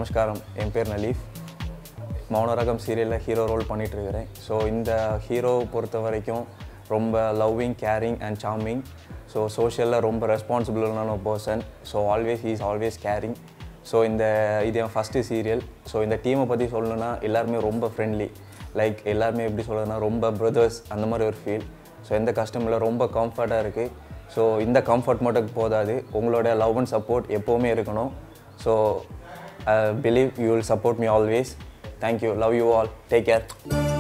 நமஸ்காரம் என் பேர் நலீஃப் மௌனராகம் சீரியலில் ஹீரோ ரோல் பண்ணிகிட்ருக்கிறேன் ஸோ இந்த ஹீரோ பொறுத்த வரைக்கும் ரொம்ப loving caring and charming so சோஷியலில் ரொம்ப ரெஸ்பான்சிபிளான person so he is always caring so இது என் ஃபஸ்ட்டு சீரியல் ஸோ இந்த டீமை பற்றி சொல்லணுன்னா எல்லாருமே ரொம்ப ஃப்ரெண்ட்லி லைக் எல்லாருமே எப்படி சொல்கிறதுனா ரொம்ப பிரதர்ஸ் அந்த மாதிரி ஒரு ஃபீல் ஸோ எந்த கஸ்டமரில் ரொம்ப கம்ஃபர்ட்டாக இருக்குது ஸோ இந்த கம்ஃபர்ட் மட்டும் போதாது உங்களோட லவ் அண்ட் சப்போர்ட் எப்போவுமே இருக்கணும் so I believe you will support me always. Thank you. Love you all. Take care.